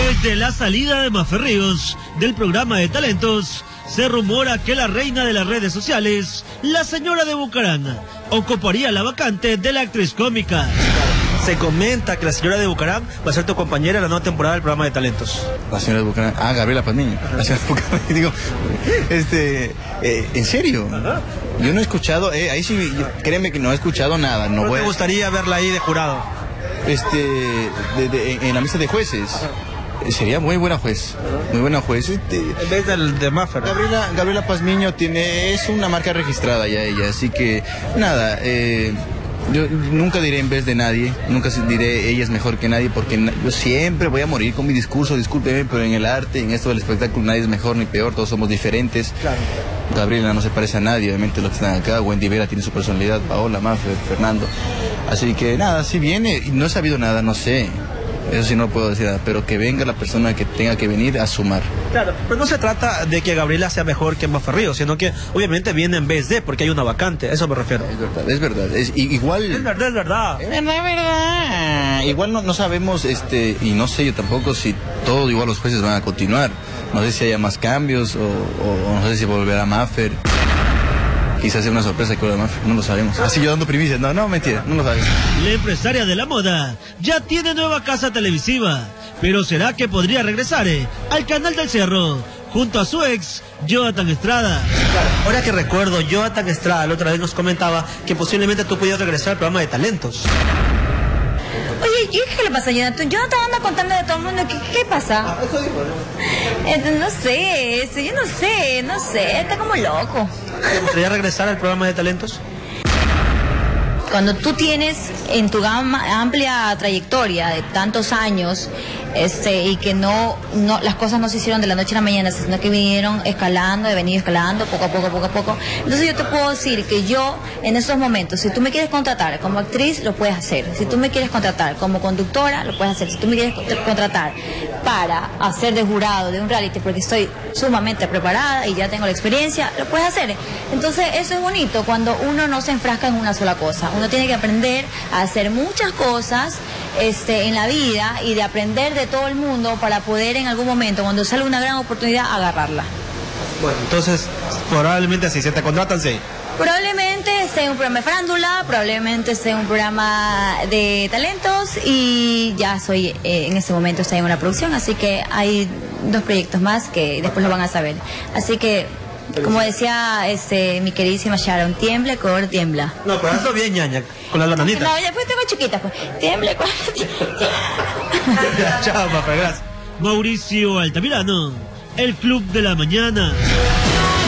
Desde la salida de Mafer Ríos del programa de talentos, se rumora que la reina de las redes sociales, la señora de Bucaram, ocuparía la vacante de la actriz cómica. Se comenta que la señora de Bucaram va a ser tu compañera en la nueva temporada del programa de talentos. La señora de Bucaram, Gabriela Pazmiño. La señora de Bucaram, digo, ¿en serio? Ajá. Yo no he escuchado, ahí sí, créeme que no he escuchado nada. No me gustaría verla ahí de jurado. En la mesa de jueces. Ajá. Sería muy buena juez, muy buena juez. En vez de Mafer. Gabriela Pazmiño es una marca registrada ya ella, así que nada, yo nunca diré en vez de nadie, nunca diré ella es mejor que nadie, porque yo siempre voy a morir con mi discurso, discúlpeme, pero en el arte, en esto del espectáculo, nadie es mejor ni peor, todos somos diferentes. Claro. Gabriela no se parece a nadie, obviamente los que están acá, Wendy Vera tiene su personalidad, Paola, Mafer, Fernando. Así que nada, si viene, y no he sabido nada, no sé. Eso sí no puedo decir nada, pero que venga la persona que tenga que venir a sumar. Claro, pero no se trata de que Gabriela sea mejor que Mafer Ríos, sino que obviamente viene en vez de, porque hay una vacante, a eso me refiero. Es verdad, igual... Es verdad. Igual no sabemos, y no sé yo tampoco si todo igual los jueces van a continuar. No sé si haya más cambios, o no sé si volverá Mafer. Quizás sea una sorpresa que lo demás no lo sabemos. Así yo dando primicias. No, mentira, no lo sabemos. La empresaria de la moda ya tiene nueva casa televisiva, pero ¿será que podría regresar al canal del Cerro junto a su ex, Jonathan Estrada? Claro, ahora que recuerdo, Jonathan Estrada la otra vez nos comentaba que posiblemente tú pudieras regresar al programa de talentos. Oye, ¿qué le pasa a Jonathan? Jonathan anda contando de todo el mundo. ¿Qué pasa? Eso digo, ¿no? No sé, yo no sé, está como loco. ¿Te gustaría regresar al programa de talentos? Cuando tú tienes en tu amplia trayectoria de tantos años, y que no las cosas no se hicieron de la noche a la mañana, sino que vinieron escalando poco a poco. Entonces yo te puedo decir que yo, en esos momentos, si tú me quieres contratar como actriz, lo puedes hacer. Si tú me quieres contratar como conductora, lo puedes hacer. Si tú me quieres contratar para hacer de jurado de un reality, porque estoy sumamente preparada y ya tengo la experiencia, lo puedes hacer. Entonces eso es bonito cuando uno no se enfrasca en una sola cosa. Uno tiene que aprender a hacer muchas cosas en la vida y de aprender de todo el mundo para poder en algún momento, cuando sale una gran oportunidad, agarrarla. Bueno, entonces probablemente si se te contratan, sí. Probablemente esté en un programa de farándula, probablemente esté en un programa de talentos y ya soy, en este momento estoy en una producción, así que hay 2 proyectos más que después lo van a saber. Así que, como decía mi queridísima Sharon, tiembla, color tiembla. No, pero hazlo bien, ñaña, con las bananitas. No, después tengo chiquitas, pues. Tiembla, color tiembla. Chao, papá, gracias. Mauricio Altamirano, el Club de la Mañana.